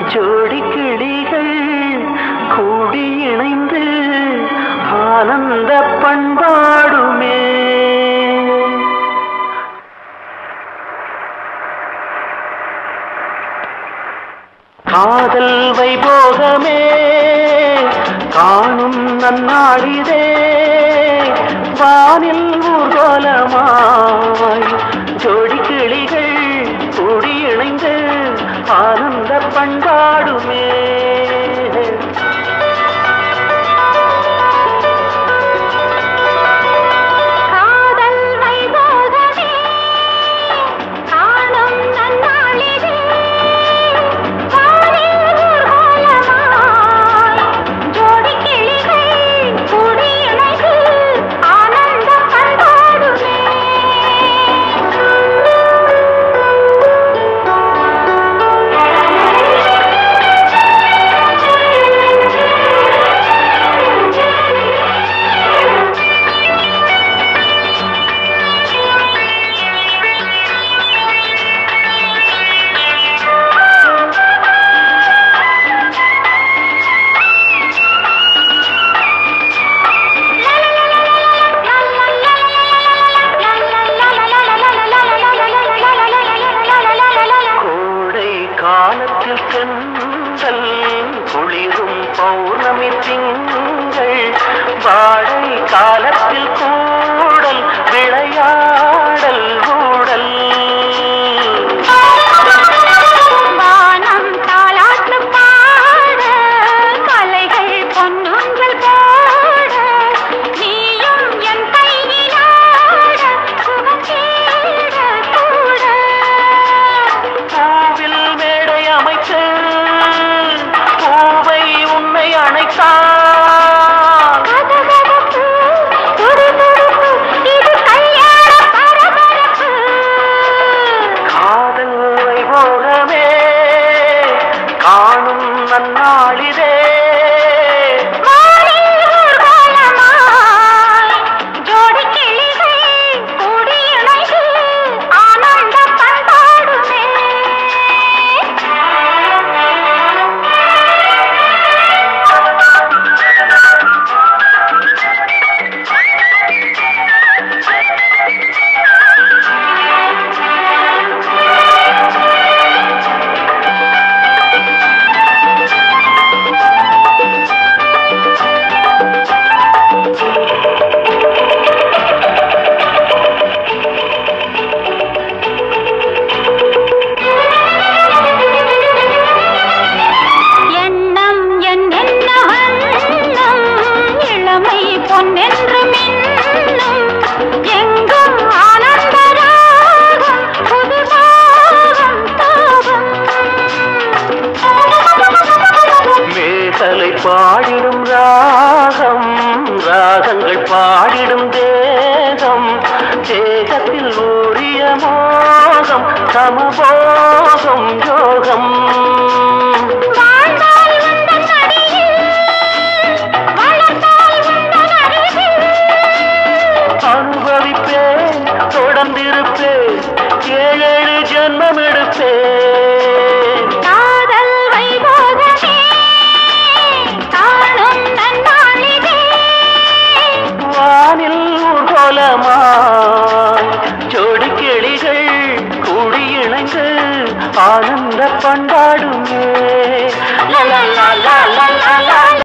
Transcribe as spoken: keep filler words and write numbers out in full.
ஜோடி கிளிகள் கூடி இணைந்து ஆனந்த பண்பாடுமே. காதல் வைபோகமே காணும் நன்னாளிதே வானில் ஊர்கோலமாய் ஜோடி கிளிகள் கூடி இணைந்து ஆனந்த பண்பாடுமே. குளிரும் பௌர்ணமி திங்கள் வாடை காலத்தில் கூடல் விளையாடல் ஊடல் வானம் தாலாட்டு பாட கலைகள் பொன்னொன்றல் போட நீயும் என் கையிலாட சுகம் தேட கூட கோவில் மேடை அமைத்து அணைத்தான் காதல் வைபோகமே காணும் நன்னாளிதே ஜோடி கிளிகள் கூடி இணைந்து ஆனந்த பண்பாடுமே. பொன்னென்று மின்னும் எங்கும் ஆனந்தராகம் புதுராகம் தாகம் மேகலை பாடிடும் ராகம் ராகங்கள் பாடிடும் தேகம் தேகத்தில் ஊறிய மோகம் சமபோகம் யோகம் அனுபவிப்பேன் தொடர்ந்திருப்பேன் ஏழேழு ஜென்மம் எடுப்பேன். காதல் வைபோகமே காணும் நன்னாளிதே வானில் ஊர்கோலமாய் ஜோடி கிளிகள் கூடி இணைந்து ஆனந்த பண்பாடுமே.